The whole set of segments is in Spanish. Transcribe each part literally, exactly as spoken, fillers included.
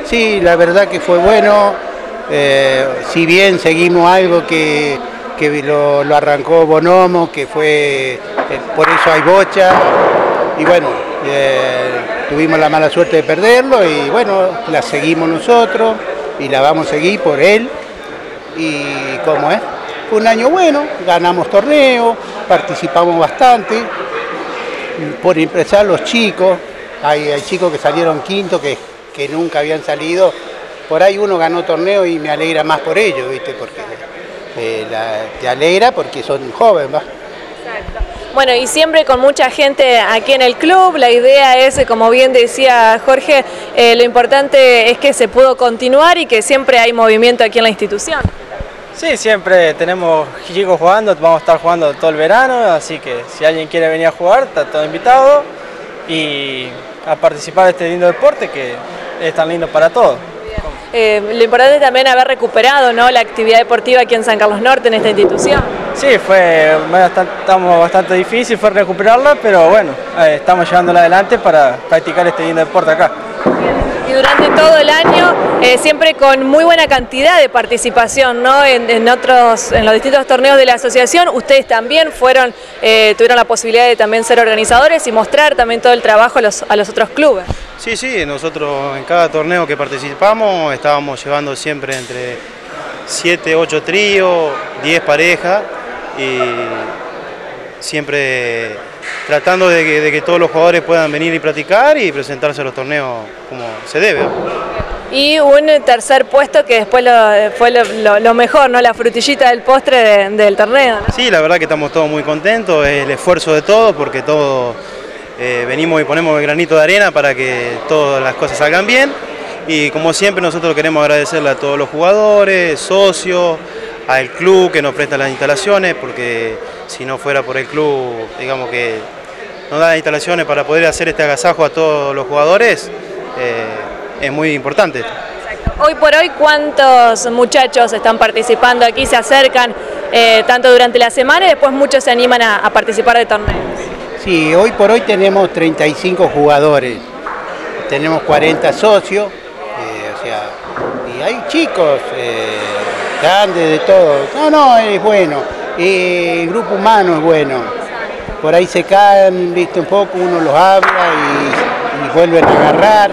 Sí, la verdad que fue bueno, eh, si bien seguimos algo que, que lo, lo arrancó Bonomo, que fue, eh, por eso hay bocha, y bueno, eh, tuvimos la mala suerte de perderlo y bueno, la seguimos nosotros y la vamos a seguir por él, y como es, fue un año bueno, ganamos torneos, participamos bastante, por empezar los chicos, hay, hay chicos que salieron quinto, que, que nunca habían salido, por ahí uno ganó torneo y me alegra más por ellos, ¿viste? Porque eh, la, te alegra porque son jóvenes, ¿va? Exacto. Bueno, y siempre con mucha gente aquí en el club, la idea es, como bien decía Jorge, eh, lo importante es que se pudo continuar y que siempre hay movimiento aquí en la institución. Sí, siempre tenemos chicos jugando, vamos a estar jugando todo el verano, así que si alguien quiere venir a jugar, está todo invitado y a participar de este lindo deporte que es tan lindo para todos. Eh, lo importante es también haber recuperado, ¿no?, la actividad deportiva aquí en San Carlos Norte, en esta institución. Sí, fue bastante, estamos bastante difícil, fue recuperarla, pero bueno, eh, estamos llevándola adelante para practicar este lindo deporte acá. Y durante todo el año, eh, siempre con muy buena cantidad de participación, ¿no?, en, en, otros, en los distintos torneos de la asociación. Ustedes también fueron, eh, tuvieron la posibilidad de también ser organizadores y mostrar también todo el trabajo a los, a los otros clubes. Sí, sí, nosotros en cada torneo que participamos estábamos llevando siempre entre siete, ocho tríos, diez parejas y siempre tratando de que, de que todos los jugadores puedan venir y practicar y presentarse a los torneos como se debe. Y un tercer puesto que después lo, fue lo, lo, lo mejor, ¿no?, la frutillita del postre de, del torneo, ¿no? Sí, la verdad que estamos todos muy contentos, es el esfuerzo de todos porque todos eh, venimos y ponemos el granito de arena para que todas las cosas salgan bien y como siempre nosotros queremos agradecerle a todos los jugadores, socios, al club que nos presta las instalaciones, porque si no fuera por el club, digamos que nos da las instalaciones para poder hacer este agasajo a todos los jugadores, eh, es muy importante. Exacto. Hoy por hoy, ¿cuántos muchachos están participando aquí, se acercan eh, tanto durante la semana y después muchos se animan a, a participar de torneos? Sí, hoy por hoy tenemos treinta y cinco jugadores, tenemos cuarenta socios, eh, o sea, y hay chicos, eh, grandes de todo. No, no, es bueno. Eh, el grupo humano es bueno. Por ahí se caen, viste, un poco, uno los habla y, y vuelven a agarrar.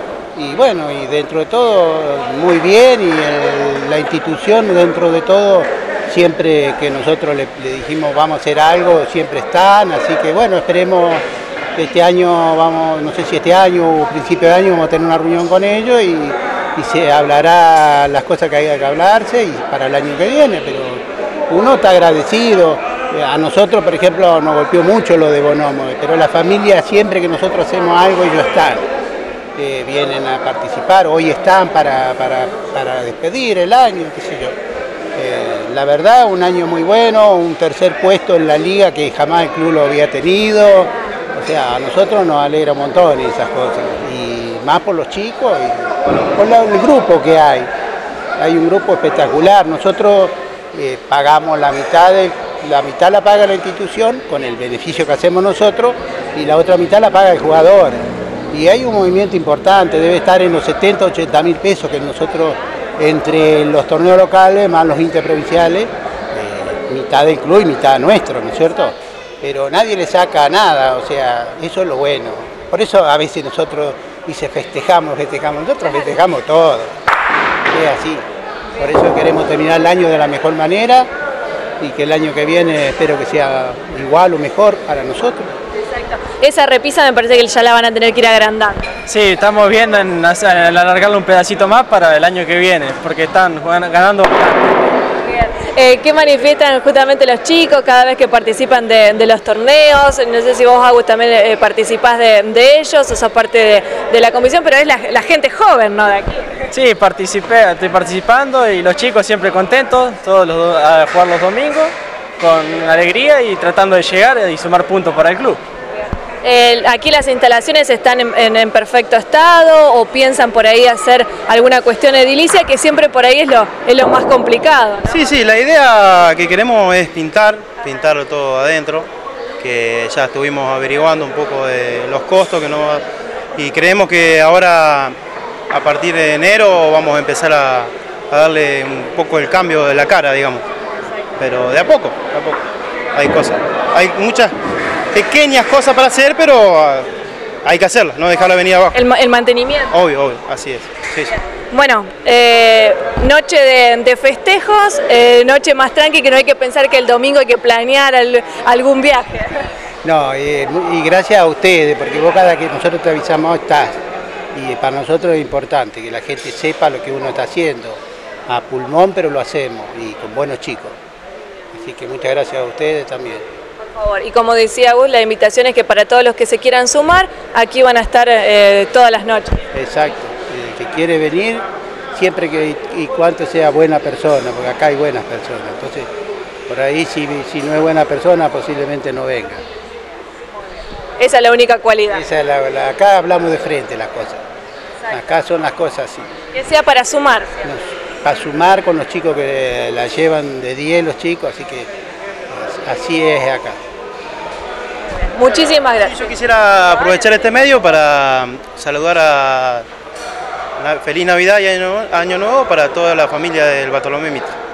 Y bueno, y dentro de todo, muy bien. Y el, la institución, dentro de todo, siempre que nosotros le, le dijimos vamos a hacer algo, siempre están. Así que bueno, esperemos que este año, vamos, no sé si este año o principio de año, vamos a tener una reunión con ellos y y se hablará las cosas que haya que hablarse y para el año que viene, pero uno está agradecido. A nosotros, por ejemplo, nos golpeó mucho lo de Bonomo, pero la familia siempre que nosotros hacemos algo, ellos están, eh, vienen a participar, hoy están para, para, para despedir el año, qué sé yo. Eh, la verdad, un año muy bueno, un tercer puesto en la liga que jamás el club lo había tenido, o sea, a nosotros nos alegra un montón esas cosas, y más por los chicos y por el grupo que hay. Hay un grupo espectacular. Nosotros eh, pagamos la mitad, de, la mitad la paga la institución con el beneficio que hacemos nosotros y la otra mitad la paga el jugador. Y hay un movimiento importante, debe estar en los setenta, ochenta mil pesos que nosotros, entre los torneos locales más los interprovinciales, eh, mitad del club y mitad nuestro, ¿no es cierto? Pero nadie le saca nada, o sea, eso es lo bueno. Por eso a veces nosotros dice festejamos, festejamos, nosotros festejamos todo, es así. Por eso queremos terminar el año de la mejor manera y que el año que viene espero que sea igual o mejor para nosotros. Exacto. Esa repisa me parece que ya la van a tener que ir agrandando. Sí, estamos viendo en, en alargarle un pedacito más para el año que viene, porque están jugando, ganando. Eh, ¿Qué manifiestan justamente los chicos cada vez que participan de, de los torneos? No sé si vos, Agus, también eh, participás de, de ellos, o sos parte de, de la comisión, pero es la, la gente joven, ¿no?, de aquí. Sí, participé, estoy participando y los chicos siempre contentos, todos los, a jugar los domingos, con alegría y tratando de llegar y sumar puntos para el club. Eh, ¿Aquí las instalaciones están en, en, en perfecto estado o piensan por ahí hacer alguna cuestión edilicia, que siempre por ahí es lo, es lo más complicado, ¿no? Sí, sí, la idea que queremos es pintar, pintarlo todo adentro, que ya estuvimos averiguando un poco de los costos que no, y creemos que ahora a partir de enero vamos a empezar a, a darle un poco el cambio de la cara, digamos. Pero de a poco, de a poco. Hay cosas, hay muchas pequeñas cosas para hacer, pero hay que hacerlas, no dejarla venir abajo. El, el mantenimiento. Obvio, obvio, así es. Sí, sí. Bueno, eh, noche de, de festejos, eh, noche más tranqui, que no hay que pensar que el domingo hay que planear al, algún viaje. No, eh, y gracias a ustedes, porque vos cada que nosotros te avisamos estás. Y para nosotros es importante que la gente sepa lo que uno está haciendo. A pulmón, pero lo hacemos, y con buenos chicos. Así que muchas gracias a ustedes también. Por favor, y como decía Gus, la invitación es que para todos los que se quieran sumar, aquí van a estar eh, todas las noches. Exacto, el que quiere venir, siempre que y cuanto sea buena persona, porque acá hay buenas personas. Entonces, por ahí si, si no es buena persona, posiblemente no venga. Esa es la única cualidad. Esa es la, la, acá hablamos de frente las cosas. Exacto. Acá son las cosas así. Que sea para sumar. Nos, para sumar con los chicos que la llevan de diez los chicos, así que así es acá. Muchísimas gracias. Yo quisiera aprovechar este medio para saludar a Feliz Navidad y Año Nuevo para toda la familia del Bartolomé Mitre.